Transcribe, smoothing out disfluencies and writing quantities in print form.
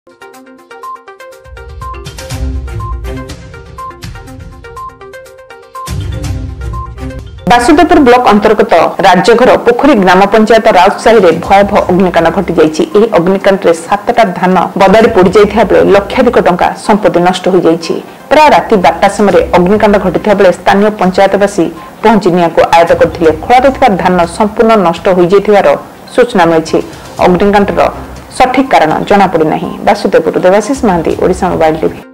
Basudevpur block अंतर्गत राज्यघर पोखरी ग्राम पंचायत राउतसाही में भयावह अग्निकांड घटी जाइछि। एही अग्निकांड रे 7टा धान बदारी पोड़ी जाइथिया बेले लक्षाधिक टंका संपत्ति नष्ट हो जाइछि। प्राय राति 12टा समय अग्निकांड घटिथिया बेले स्थानीय पंचायतवासी पहुंची निया को आयत्त करथिले। खळारे धान संपूर्ण नष्ट हो जाइथिबार सूचना मिलिछि। अग्निकांडर सठिक कारण जଣା पड़ी नाही। Basudevpur Debashish Mahanti, Odisha mobile TV.